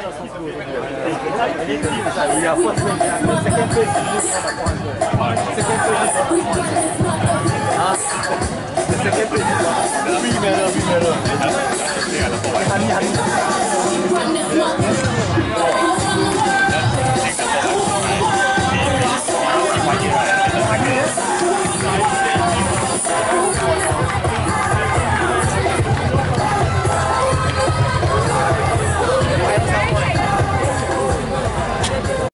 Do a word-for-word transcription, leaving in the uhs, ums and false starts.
We are first place. The second place is second place is ah, the second place is free medal, free medal. Honey, honey.